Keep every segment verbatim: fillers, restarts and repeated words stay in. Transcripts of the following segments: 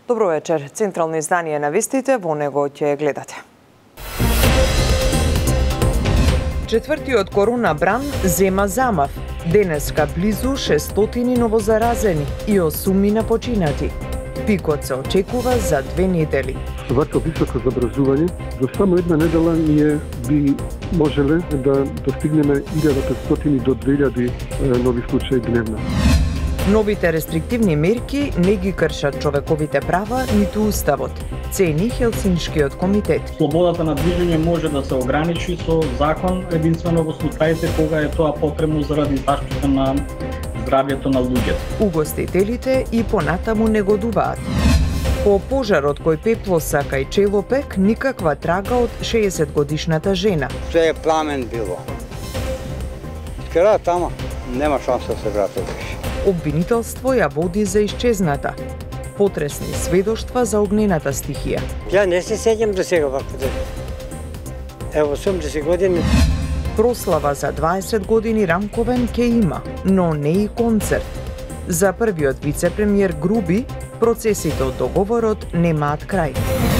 Добро вечер. Централно издание на вестите, во него ќе гледате. Четвртиот корона бран зема замав. Денеска близу шестстотини новозаразени и осумина починати. Пикот се очекува за две недели. Со вакво високо забразување, за само една недела ние би можеле да достигнеме илјада петстотини до две илјади нови случаи дневно. Новите рестриктивни мерки не ги кршат човековите права ниту уставот, цени Хелсиншкиот комитет. Слободата на движење може да се ограничи со закон единствено во случаите кога е тоа потребно заради заштита на здравјето на луѓето. Угостителите и понатаму негодуваат. По пожарот кој пеплоса кај Челопек никаква трага од шеесет годишната жена. Се е пламен било. Кера тама нема шанса да се врати веќе. Обвинителство ја води за исчезната. Потресни сведоштва за огнената стихија. Ја не се сеќам до сега вакво дете. Ево осумдесет години. Прослава за дваесет години Рамковен ке има, но не и концерт. За првиот вице-премиер Груби, процесите од договорот немаат крај.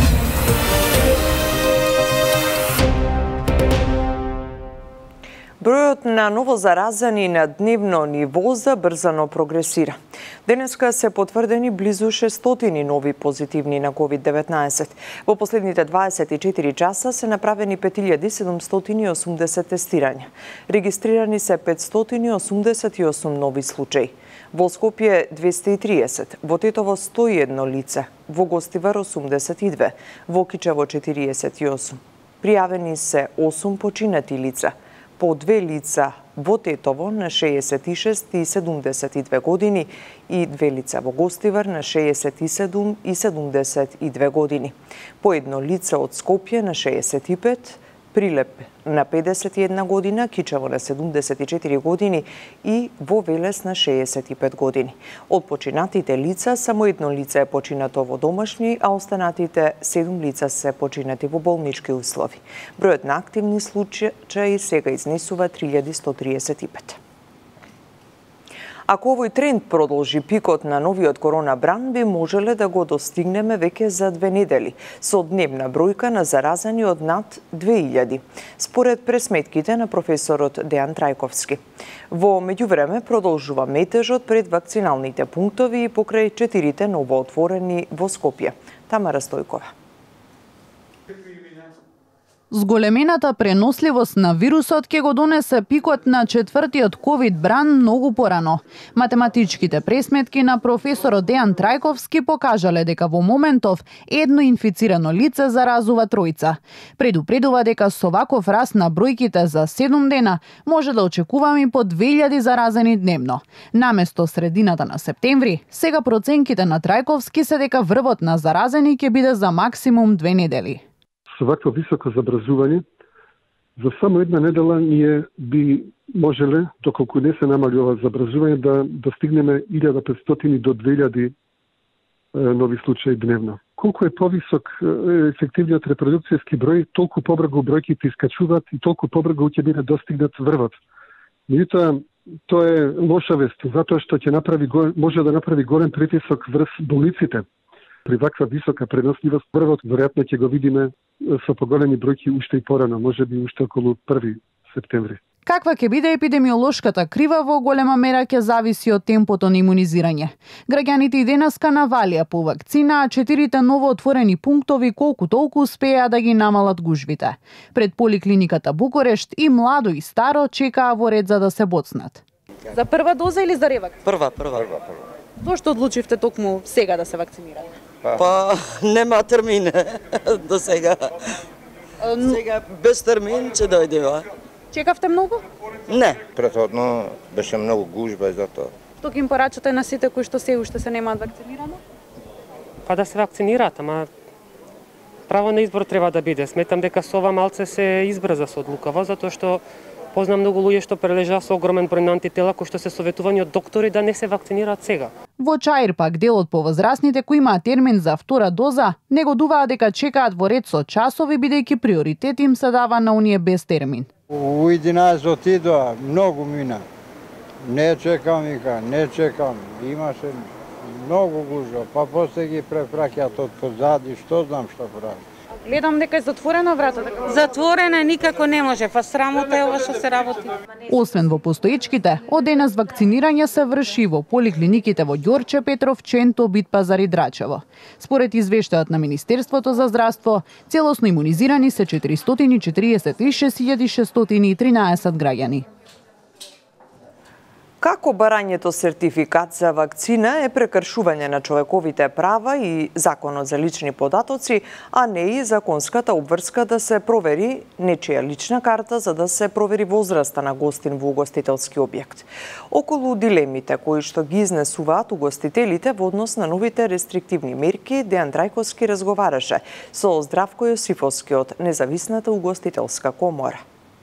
Бројот на новозаразени на дневно ниво забрзано прогресира. Денеска се потврдени близу шестстотини нови позитивни на ковид деветнаесет. Во последните дваесет и четири часа се направени пет илјади седумстотини и осумдесет тестирања. Регистрирани се петстотини и осумдесет и осум нови случаи. Во Скопје двеста и триесет, во Тетово сто и едно лице, во Гостивар осумдесет и две, во Кичево четириесет и осум. Пријавени се осум починати лица. По две лица во Тетово на шеесет и шест и седумдесет и две години и две лица во Гостивар на шеесет и седум и седумдесет и две години. По едно лице од Скопје на шеесет и пет, Прилеп на педесет и една година, Кичево на седумдесет и четири години и во Велес на шеесет и пет години. Од починатите лица, само едно лице е починато во домашни, а останатите седум лица се починати во болнички услови. Бројот на активни случаи сега изнесува три илјади сто триесет и пет. Ако овој тренд продолжи, пикот на новиот корона бран би можеле да го достигнеме веќе за две недели, со дневна бројка на заразени од над две илјади, според пресметките на професорот Дејан Трајковски. Во меѓувреме продолжува метежот пред вакциналните пунктови и покрај четирите новоотворени во Скопје. Тамара Стојкова. Зголемената преносливост на вирусот ќе го донесе пикот на четвртиот ковид бран многу порано. Математичките пресметки на професорот Дејан Трајковски покажале дека во моментов едно инфицирано лице заразува тројца. Предупредува дека со ваков раст на бројките за седум дена може да очекуваме по две илјади заразени дневно. Наместо средината на септември, сега проценките на Трајковски се дека врвот на заразени ќе биде за максимум две недели. Со вакво високо забразување, за само една недела ние би можеле, доколку не се намали ова забразување, да достигнеме илјада петстотини до две илјади нови случаи дневно. Колку е повисок ефективниот репродукцијски број, толку побрзо бројките искачуваат и толку побрзо ќе биде достигнат врвот. Меѓутоа, тоа е лоша вест, затоа што ќе направи може да направи голем притисок врз болниците. При ваква висока преносливост, врвот веројатно ќе го видиме со поголеми бројки уште и порано, може би уште околу први септември. Каква ќе биде епидемиолошката крива во голема мера ќе зависи од темпото на имунизирање. Граѓаните и денеска навалија по вакцина, а четирите новоотворени пунктови колку толку успеа да ги намалат гужвите. Пред поликлиниката Букурешт и младо и старо чекаа во ред за да се боцнат. За прва доза или за ревак? Прва, прва, прва. Зошто одлучивте токму сега да се вакцинирате? Па, нема термин до сега. Сега без термин ќе дојдева. Чекавте многу? Не. Претходно беше многу гужба и затоа. Што ги им порачате на сите кои што се уште се немаат вакцинирано? Па да се вакцинираат, ама право на избор треба да биде. Сметам дека со ова малце се избрза со одлукава, затоа што познам многу луѓе што прележаа со огромен број на антитела кои што се советувани од доктори да не се вакцинираат сега. Во Чаир пак делот по возрастните кои имаат термин за втора доза негодуваат дека чекаат во ред со часови бидејќи приоритет им се дава на оние без термин. У единаесет отидоа, многу мина. Не чекам, вика, не чекам. Имаше Многу гужва, па после ги препраќаат од позади, што знам што прави. Гледам дека е затворена врата, така. Затворена никако не може, па срамота е ова што се работи. Освен во постоечките, од денес вакцинирање се врши во поликлиниките во Ѓорче, Петров, Ченто, Битпазар и Драчево. Според извештајот на Министерството за здравство, целосно имунизирани се четиристотини четиридесет и шест илјади шестстотини и тринаесет граѓани. Како барањето сертификат за вакцина е прекршување на човековите права и законот за лични податоци, а не и законската обврска да се провери нечија лична карта за да се провери возраста на гостин во угостителски објект. Околу дилемите кои што ги изнесуваат угостителите во однос на новите рестриктивни мерки, Дејан Трајковски разговараше со Здравко Јосифовски од Независната угостителска комора.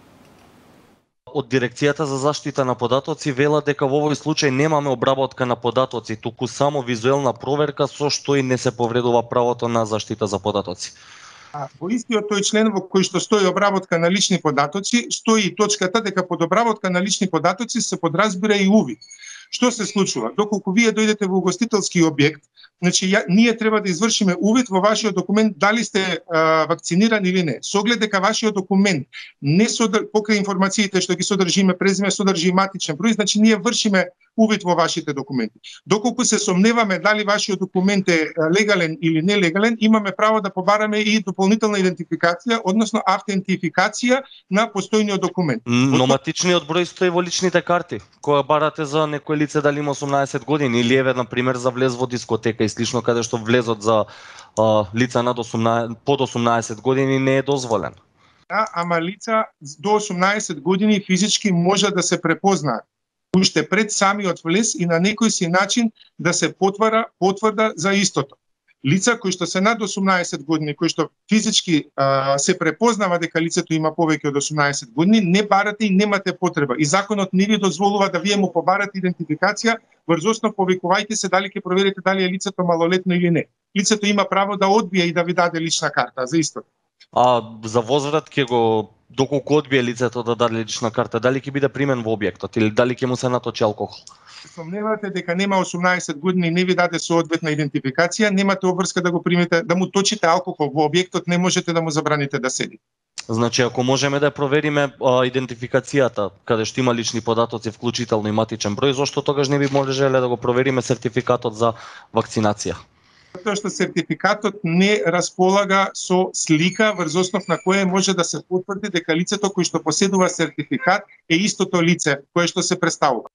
Од Дирекцијата за заштита на податоци велат дека во овој случај немаме обработка на податоци, туку само визуелна проверка со што и не се повредува правото на заштита за податоци. А во истиот тој член во кој што стои обработка на лични податоци, стои точката дека под обработка на лични податоци се подразбира и увид. Што се случува? Доколку вие дојдете во угостителски објект, значи ја, ние треба да извршиме увид во вашиот документ дали сте а, вакциниран или не. Со оглед дека вашиот документ не содржи покрај информациите што ги содржи име, презиме, содржи матичен број, значи ние вршиме увид во вашите документи. Доколку се сомневаме дали вашиот документ е легален или нелегален, имаме право да побараме и дополнителна идентификација, односно автентификација на постојниот документ. Но матичниот број стои во личните карти, која барате за некој лице дали има осумнаесет години или еве на пример за влез во дискотека и слично, каде што влезот за а, лица над осумнаесет, под осумнаесет години не е дозволен. Да, ама лица до осумнаесет години физички може да се препознаат уште пред самиот влез и на некој си начин да се потвара потврда за истото. Лица кои што се над осумнаесет години, кои што физички а, се препознава дека лицето има повеќе од осумнаесет години, не барате и немате потреба. И законот не ви дозволува да вие му побарате идентификација врз основ повикувајте се дали ќе проверите дали е лицето малолетно или не. Лицето има право да одбие и да ви даде лична карта за истото. А за возврат ќе го доколку одбие лицето да даде лична карта, дали ќе биде примен во објектот или дали ќе му се наточи алкохол? Сомневате дека нема осумнаесет години и не ви даде соодветна идентификација, немате обврска да го примете, да му точите алкохол во објектот, не можете да му забраните да седи. Значи, ако можеме да провериме а, идентификацијата, каде што има лични податоци, вклучително и матичен број, зошто тогаш не би можеле да го провериме сертификатот за вакцинација? Затоа што сертификатот не располага со слика врз основ на која може да се потврди дека лицето кој што поседува сертификат е истото лице кое што се представува.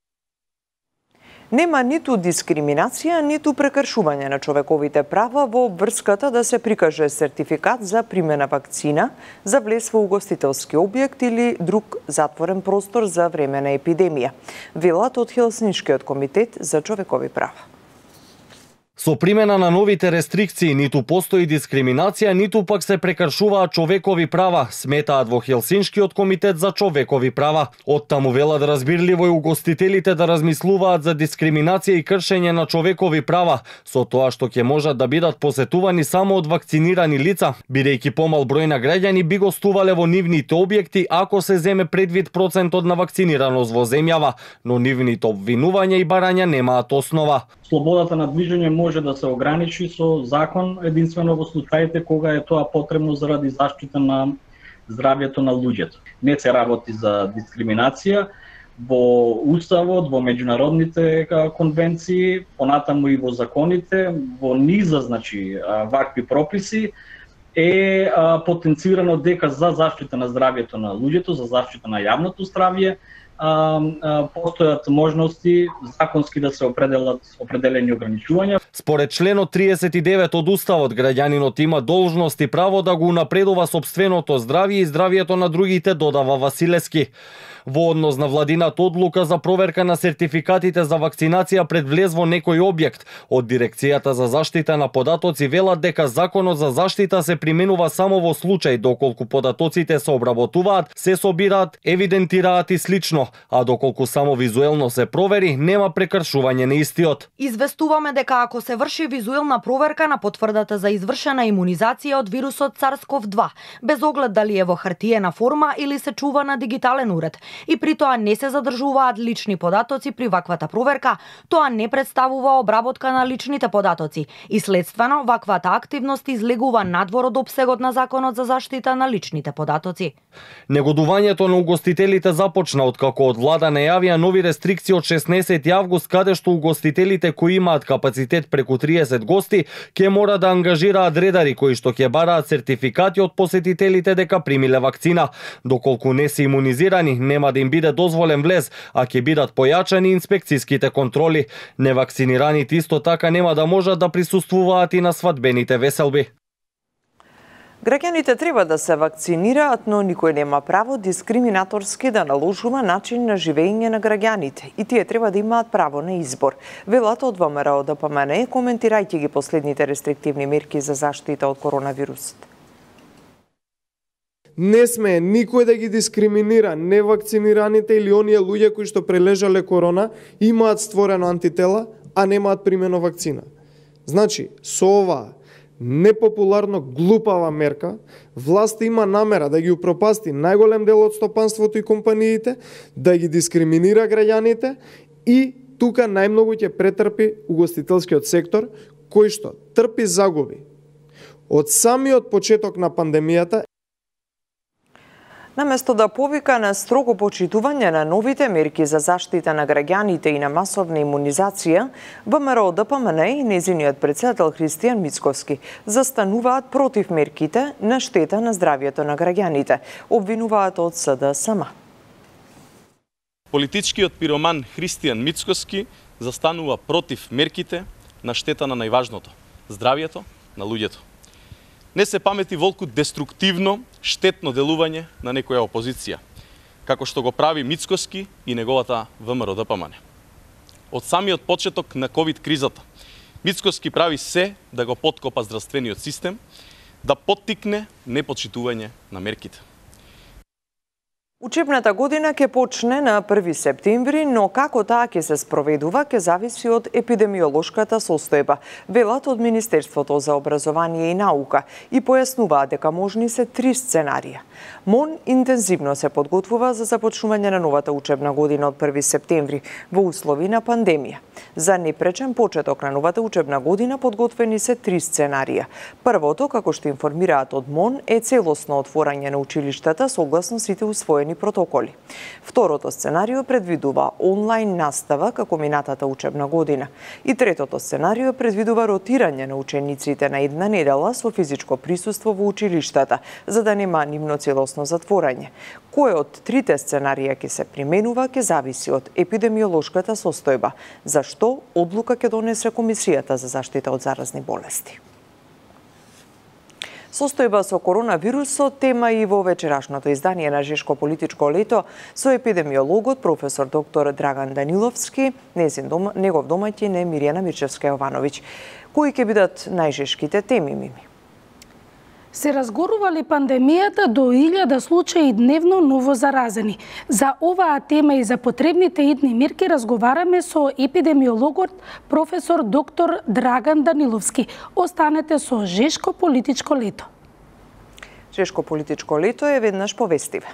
Нема ниту дискриминација, ниту прекршување на човековите права во обврската да се прикаже сертификат за примена вакцина за влез во угостителски објект или друг затворен простор за време на епидемија, велат од Хелсиншкиот комитет за човекови права. Со примена на новите рестрикции ниту постои дискриминација, ниту пак се прекршуваат човекови права, сметаат во Хелсиншкиот комитет за човекови права. Оттаму велат разбирливо и угостителите да размислуваат за дискриминација и кршење на човекови права, со тоа што ќе можат да бидат посетувани само од вакцинирани лица, бидејќи помал број на граѓани би гостувале во нивните објекти ако се земе предвид процентот на вакцинираност во земјава, но нивните обвинувања и барања немаат основа. Слободата на движење може да се ограничи со закон единствено во случаите кога е тоа потребно заради заштита на здравјето на луѓето. Не се работи за дискриминација во уставот, во меѓународните конвенции, понатаму и во законите, во низа значи вакви прописи е потенцирано дека за заштита на здравјето на луѓето, за заштита на јавното здравје, А, а, постојат можности законски да се определат определени ограничувања. Според членот триесет и девет од Уставот, граѓанинот има должност и право да го унапредува сопственото здравје и здравјето на другите, додава Василевски. Во однос на владината одлука за проверка на сертификатите за вакцинација пред влез во некој објект, од Дирекцијата за заштита на податоци велат дека законот за заштита се применува само во случај доколку податоците се обработуваат, се собираат, евидентираат и слично. а доколку само визуелно се провери, нема прекршување на истиот. Известуваме дека ако се врши визуелна проверка на потврдата за извршена имунизација од вирусот SARS-CoV два, без оглед дали е во хартиена форма или се чува на дигитален уред, и при тоа не се задржуваат лични податоци при ваквата проверка, тоа не представува обработка на личните податоци и следствено ваквата активност излегува надвор од опсегот на Законот за заштита на личните податоци. Негодувањето на угостителите започна откако од влада најавија нови рестрикции од шеснаесети август, каде што угостителите кои имаат капацитет преку триесет гости ќе мора да ангажираат редари кои што ќе бараат сертификати од посетителите дека примиле вакцина. Доколку не се имунизирани, нема да им биде дозволен влез, а ќе бидат појачани инспекцијските контроли. Невакцинираните исто така нема да можат да присуствуваат и на свадбените веселби. Граѓаните треба да се вакцинираат, но никој нема право дискриминаторски да наложува начин на живење на граѓаните. И тие треба да имаат право на избор. Велат од ВМРО Д П М Н, коментирајќи ги последните рестриктивни мерки за заштита од коронавирусот. Не сме никој да ги дискриминира невакцинираните или оние луѓе кои што прележале корона, имаат створено антитела, а немаат примено вакцина. Значи, со ова непопуларно глупава мерка, власта има намера да ги упропасти најголем дел од стопанството и компаниите, да ги дискриминира граѓаните и тука најмногу ќе претрпи угостителскиот сектор, кој што трпи загуби од самиот почеток на пандемијата. Наместо да повика на строго почитување на новите мерки за заштита на граѓаните и на масовна имунизација, ВМРО Д П М Н и незиниот председател Христијан Мицковски застануваат против мерките на штета на здравјето на граѓаните, обвинуваат од С Д С М. Политичкиот пироман Христијан Мицковски застанува против мерките на штета на најважното – здравјето на луѓето. Не се памети волку деструктивно, штетно делување на некоја опозиција, како што го прави Мицковски и неговата ВМРО Д П М Н. Од самиот почеток на ковид кризата, Мицковски прави се да го поткопа здравствениот систем, да поттикне непочитување на мерките. Учебната година ќе почне на први септември, но како таа ќе се спроведува ќе зависи од епидемиолошката состојба, велат од Министерството за образование и наука и појаснуваат дека можни се три сценарија. МОН интензивно се подготвува за започнување на новата учебна година од први септември во услови на пандемија. За непречен почеток на новата учебна година подготвени се три сценарија. Првото, како што информираат од МОН, е целосно отворање на училиштата согласно сите усвоени протоколи. Второто сценарио предвидува онлайн настава како минатата учебна година. И третото сценарио предвидува ротирање на учениците на една недела со физичко присуство во училиштата, за да нема нивно целосно затворање. Кој од трите сценарија ќе се применува ќе зависи од епидемиолошката состојба, за што одлука ќе донесе Комисијата за заштита од заразни болести. Состојба со коронавирусот тема и во вечерашното издание на Жешко политичко лето со епидемиологот професор доктор Драган Даниловски, незин дом, негов домаќин е Мирјана Мирчевска-Јовановиќ. Кои ќе бидат најжешките теми, Мими? Се разгорували пандемијата до илјада случаи дневно ново заразени. За оваа тема и за потребните идни мерки разговараме со епидемиологот професор доктор Драган Даниловски. Останете со Жешко политичко лето. Жешко политичко лето е веднаш повестиве.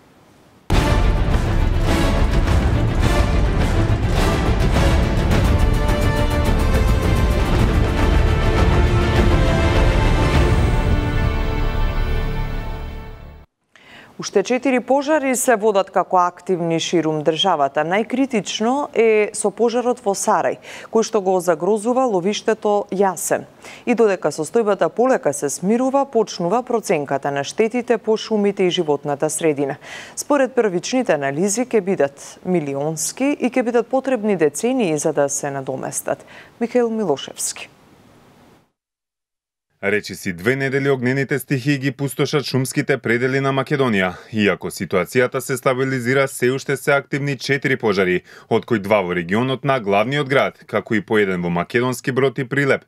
Уште четири пожари се водат како активни ширум државата. Најкритично е со пожарот во Сарај, кој што го загрозува ловиштето Јасен. И додека состојбата полека се смирува, почнува проценката на штетите по шумите и животната средина. Според првичните анализи ќе бидат милионски и ќе бидат потребни децении за да се надоместат. Михаил Милошевски. Речиси две недели огнените стихии ги пустошат шумските предели на Македонија. Иако ситуацијата се стабилизира, се уште се активни четири пожари, од кои два во регионот на главниот град, како и по еден во Македонски Брод и Прилеп.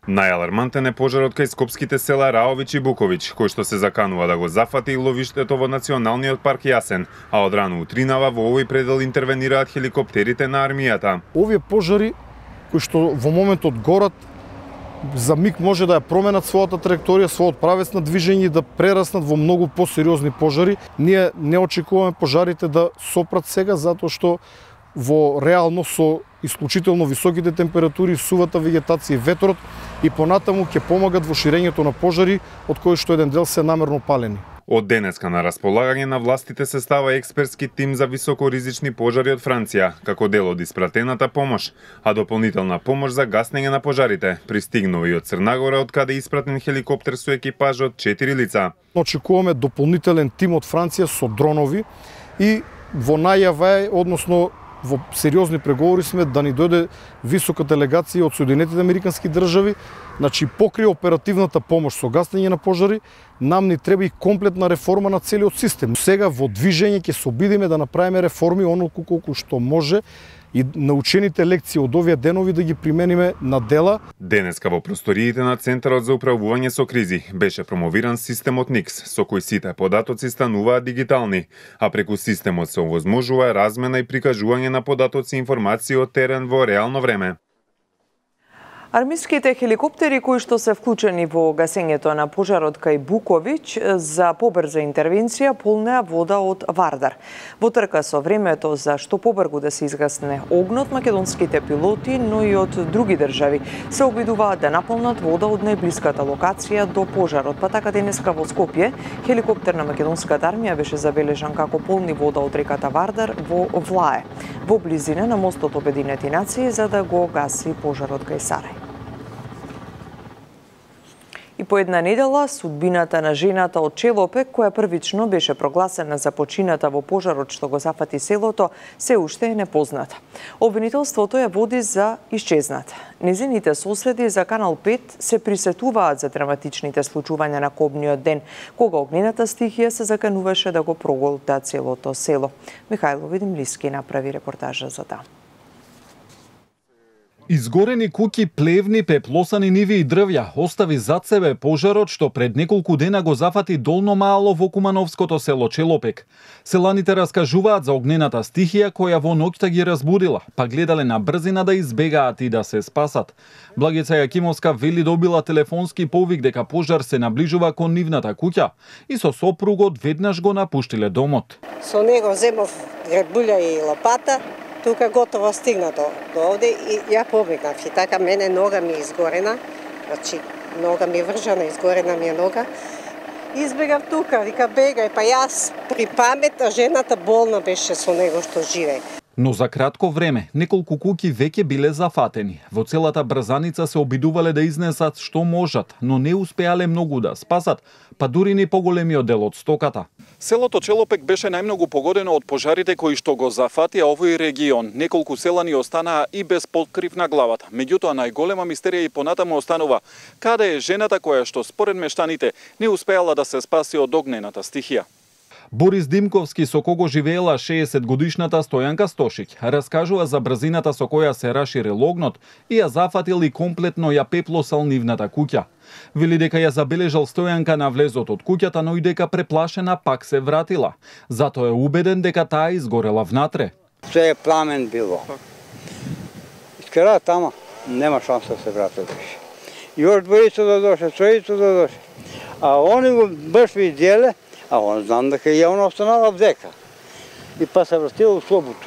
Најалармантен е пожарот кај скопските села Раович и Буковиќ, кој што се заканува да го зафати ловиштето во Националниот парк Јасен, а од рано утринава во овој предел интервенираат хеликоптерите на армијата. Овие пожари кои што во моментот горат, за миг може да ја променат својата траекторија, својот правец на движење и да прераснат во многу посериозни пожари. Ние не очекуваме пожарите да сопрат сега, затоа што во реално со исклучително високите температури, сувата вегетација и ветрот и понатаму ќе помагат во ширењето на пожари, од кои што еден дел се намерно палени. Од денеска на располагање на властите се става експертски тим за високоризични пожари од Франција, како дел од испратената помош, а дополнителна помош за гаснење на пожарите пристигнува и од Црнагора, од каде испратен хеликоптер со екипаж од четири лица. Очекуваме дополнителен тим од Франција со дронови и во најава е, односно во сериозни преговори сме да ни дојде висока делегација од Соединетите американски држави, значи покрај оперативната помош со гаснење на пожари, нам ни треба и комплетна реформа на целиот систем. Сега во движење ќе се обидиме да направиме реформи онолку колку што може и научените лекции од овие денови да ги примениме на дела. Денеска во просториите на Центарот за управување со кризи беше промовиран системот НИКС, со кој сите податоци стануваат дигитални, а преку системот се овозможува размена и прикажување на податоци и информации од терен во реално време. Армиските хеликоптери кои што се вклучени во гасењето на пожарот кај Буковиќ за побрза интервенција полнеа вода од Вардар. Во трка со времето за што побрзо да се изгасне огнот, македонските пилоти, но и од други држави се обидуваат да наполнат вода од најблиската локација до пожарот. Па така денеска во Скопје хеликоптер на македонската армија беше забележан како полни вода од реката Вардар во Влае, во близина на мостот Обединети нации, за да го гаси пожарот кај Сарај. И по една недела, судбината на жената од Челопек, која првично беше прогласена за почината во пожарот што го зафати селото, се уште е непозната. Обвинителството ја води за исчезната. Незините соседи за Канал пет се присетуваат за драматичните случувања на кобниот ден, кога огнената стихија се закануваше да го проголта целото село. Михајло Видимлиски направи репортажа за таа. Изгорени куќи, плевни, пеплосани ниви и дрвја остави зад себе пожарот што пред неколку дена го зафати Долно Маало во кумановското село Челопек. Селаните раскажуваат за огнената стихија која во ноќта ги разбудила, па гледале на брзина да избегаат и да се спасат. Благица Јакимовска вели добила телефонски повик дека пожар се наближува кон нивната куќа и со сопругот веднаш го напуштиле домот. Со него земов гребуља и лопата. Тука готово стигна до, до овде и ја побегнав. И така мене нога ми изгорена, значи нога ми вржана, изгорена ми е нога. Избегав тука, вика бегај, па јас при памет, а жената болна беше со него што живее. Но за кратко време, неколку куќи веќе биле зафатени. Во целата брзаница се обидувале да изнесат што можат, но не успеале многу да спасат, па дури ни поголемиот дел од стоката. Селото Челопек беше најмногу погодено од пожарите кои што го зафатија овој регион. Неколку селани останаа и без покрив на главата. Меѓутоа најголема мистерија и понатаму останува каде е жената која што според мештаните не успеала да се спаси од огнената стихија. Борис Димковски, со кого живеела шеесет годишната Стојанка Стошиќ, раскажува за брзината со која се расширил огнот и ја зафатил и комплетно ја пеплосал нивната куќа. Вели дека ја забележал Стојанка на влезот од куќата, но и дека преплашена пак се вратила. Затоа е убеден дека таа изгорела внатре. Се е пламен било. Искара тама, нема шанса да се врати беше. Још двојица да доше, тројица да доше. А они го баш виделе, а он знам дека ја она останала вдека. И па се вратила у слобото.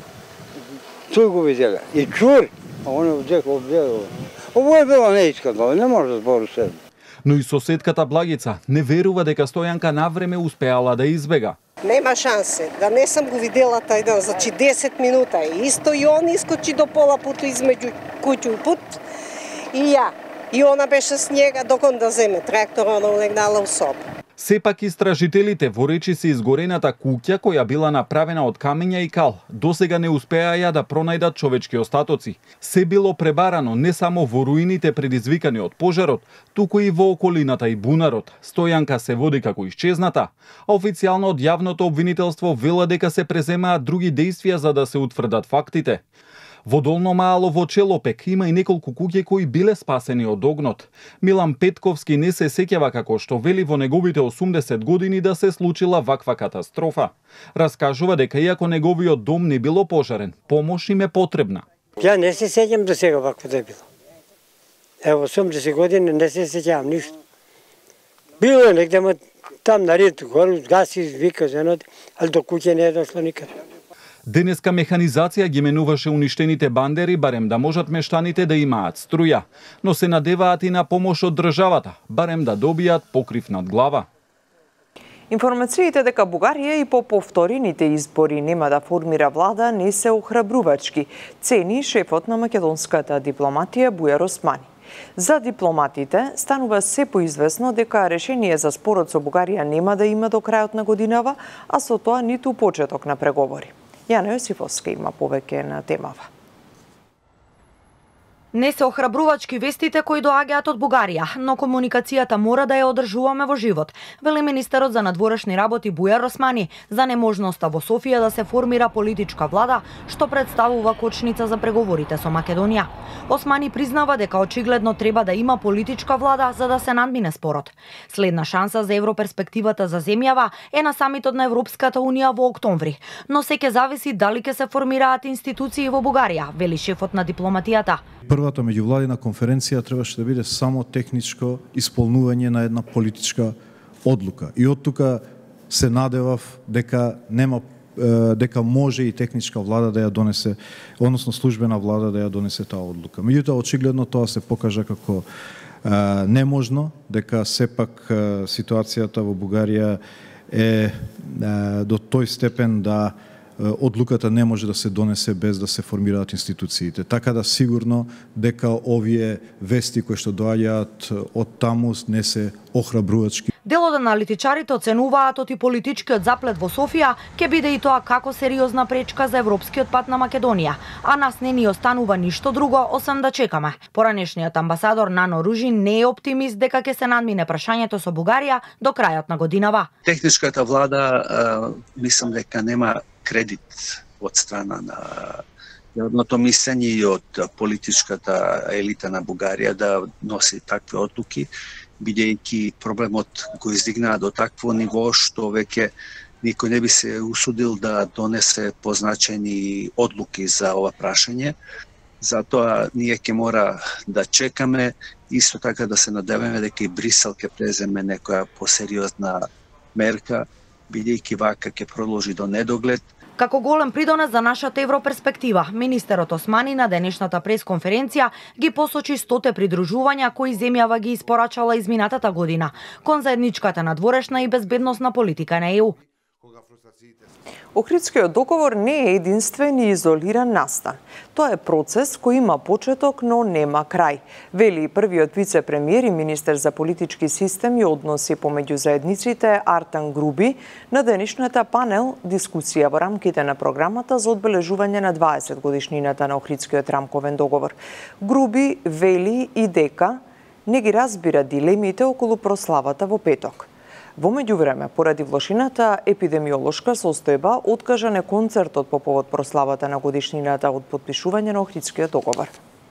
Тој го виделе. И чури, а он вдека обделила. Ово е било неискано, не може да збору себе. Но и соседката Благица не верува дека Стојанка навреме успеала да избега. Нема шансе, да не сам го видела тај ден, значи десет минута. Исто и он искочи до пола путу измеѓу куќу и пут. И ја. И она беше с njega докон да земе трактор, она улегнала у соба. Сепак истражителите во речиси изгорената куќа која била направена од камења и кал, досега не успеаја да пронајдат човечки остатоци. Се било пребарано не само во руините предизвикани од пожарот, туку и во околината и бунарот. Стојанка се води како исчезната, а официјално од јавното обвинителство вела дека се преземаат други действија за да се утврдат фактите. Во Долно Маало во Челопек има и неколку куќи кои биле спасени од огнот. Милан Петковски не се сеќава како што вели во неговите осумдесет години да се случила ваква катастрофа. Раскажува дека иако неговиот дом не било пожарен, помош им е потребна. Ја не се сеќам до сега вакво да е било. Ево, осумдесет години не се сеќавам ништо. Било е негде, ма там наред, гору, гаси, вика женот, ali до куќе не е дошло никаде. Денеска механизација ги менуваше уништените бандери, барем да можат мештаните да имаат струја, но се надеваат и на помош од државата, барем да добијат покрив над глава. Информациите дека Бугарија и по повторените избори нема да формира влада не се охрабрувачки, цени шефот на македонската дипломатија Бујар Османи. За дипломатите станува се поизвестно дека решение за спорот со Бугарија нема да има до крајот на годинава, а со тоа ниту почеток на преговори. Јана Јосифовска има повеќе на темава. Не се охрабрувачки вестите кои доаѓаат од Бугарија, но комуникацијата мора да ја одржуваме во живот, вели министерот за надворешни работи Бујар Османи за неможноста во Софија да се формира политичка влада, што представува кочница за преговорите со Македонија. Османи признава дека очигледно треба да има политичка влада за да се надмине спорот. Следна шанса за европерспективата за земјава е на самитот на Европската унија во октомври, но се ќе зависи дали ќе се формираат институции во Бугарија, вели шефот на дипломатијата. Првата меѓувладина конференција требаше да биде само техничко исполнување на една политичка одлука. И од тука се надевав дека нема дека може и техничка влада да ја донесе, односно службена влада да ја донесе таа одлука. Меѓутоа очигледно тоа се покажа како а, неможно, дека сепак а, ситуацијата во Бугарија е а, до тој степен да одлуката не може да се донесе без да се формираат институциите. Така да сигурно дека овие вести кои што доаѓаат од таму не се охрабрувачки. Дел од аналитичарите оценуваат оти политичкиот заплет во Софија ќе биде и тоа како сериозна пречка за европскиот пат на Македонија, а нас не ни останува ништо друго освен да чекаме. Поранешниот амбасадор Нано Ружин не е оптимист дека ќе се надмине прашањето со Бугарија до крајот на годинава. Техничката влада, мислам дека нема кредит од страна на јавното мислење и од политичката елита на Бугарија да носи такви одлуки, бидејќи проблемот го издигнаа до такво ниво што веќе никој не би се усудил да донесе позначени одлуки за ова прашање. Затоа ние ќе мора да чекаме, исто така да се надеваме дека и Брисел ќе преземе некоја посериозна мерка, бидејќи вака ќе продолжи до недоглед. Како голем придонес за нашата европерспектива, министерот Османи на денешната пресконференција ги посочи стоте придружувања кои земјава ги испорачала изминатата година кон заедничката надворешна и безбедносна политика на Е У. Охридскиот договор не е единствен и изолиран настан. Тоа е процес кој има почеток, но нема крај, вели првиот вице-премиер и министер за политички систем и односи помеѓу заедниците Артан Груби на денешната панел дискусија во рамките на програмата за одбележување на дваесет годишнината на Охридскиот рамковен договор. Груби вели и дека не ги разбира дилемите околу прославата во петок. Во меѓувреме, поради влошината епидемиолошка состојба, откажан е концертот по повод прославата на годишнината од потпишување на Охридскиот договор.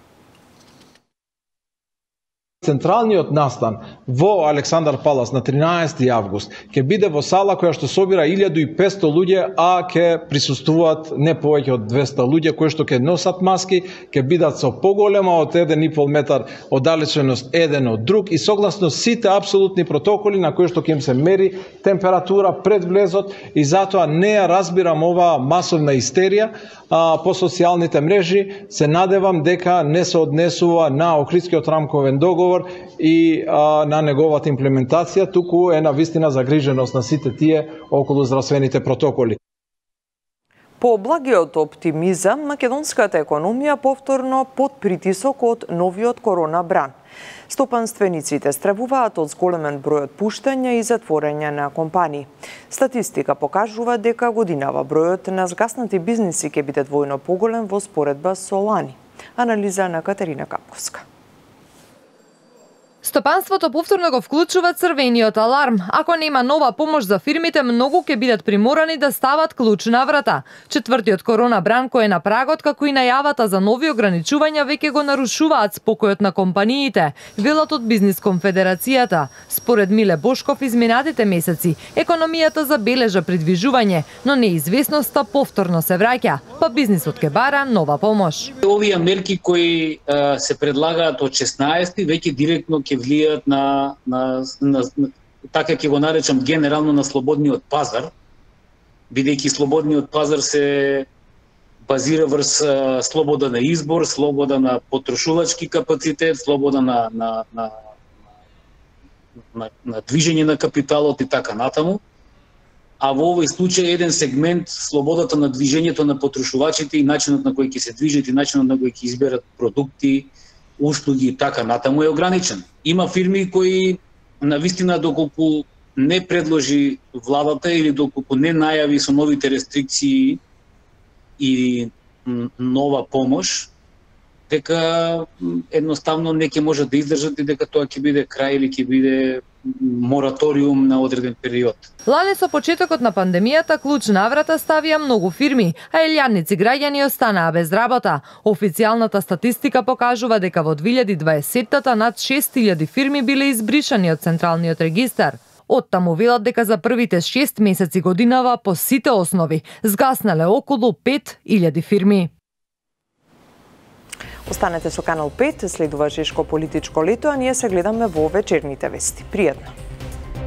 Централниот настан во Александар Палас на тринаесети август ќе биде во сала која што собира илјаду и песто луѓе, а ќе присуствуваат не повеќе од двесте луѓе кои што ќе носат маски, ќе бидат со поголема од еден и пол метар оддалеченост еден од друг и согласно сите апсолутни протоколи на кои што ќе им се мери температура пред влезот и затоа не ја разбирам оваа масовна истерија а, по социјалните мрежи. Се надевам дека не се однесува на Охридскиот рамковен договор и а, на неговата имплементација, туку е на вистина загриженост на сите тие околу здравствените протоколи. По благиот оптимизам, македонската економија повторно под притисок од новиот корона бран. Стопанствениците стравуваат од зголемен број отпуштања и затворање на компании. Статистика покажува дека годинава бројот на згаснати бизниси ќе биде двојно поголем во споредба со лани. Анализа на Катерина Капковска. Стопанството повторно го вклучува црвениот аларм. Ако нема нова помош за фирмите, многу ќе бидат приморани да стават клуч на врата. Четвртиот корона бран кој е на прагот, како и најавата за нови ограничувања, веќе го нарушуваат спокојот на компаниите, велат од Бизнис конфедерацијата. Според Миле Бошков, изминатите месеци економијата забележа придвижување, но неизвестноста повторно се враќа, па бизнисот ке бара нова помош. Овие мерки кои а, се предлагаат од шеснаесети веќе директно ќе влијаат на, на, на, на така ќе го наречам генерално на слободниот пазар, бидејќи слободниот пазар се базира врз а, слобода на избор, слобода на потрошувачки капацитет, слобода на, на, на, на, на движење на капиталот и така натаму. А во овој случај еден сегмент, слободата на движењето на потрошувачите и начинот на кој ќе се движат и начинот на кој ќе изберат продукти, услуги и така натаму е ограничен. Има фирми кои навистина доколку не предложи владата или доколку не најави со новите рестрикции и нова помош, дека едноставно не ќе можат да издржат и дека тоа ќе биде крај или ќе биде мораториум на одреден период. Лани со почетокот на пандемијата клуч на врата ставија многу фирми, а илјадници граѓани останаа без работа. Официјалната статистика покажува дека во две илјади и дваесеттата над шест илјади фирми биле избришани од Централниот регистар. Оттаму велат дека за првите шест месеци годинава по сите основи згаснале околу пет илјади фирми. Останете со Канал пет, следува Жешко политичко лето, а ние се гледаме во вечерните вести. Пријатно!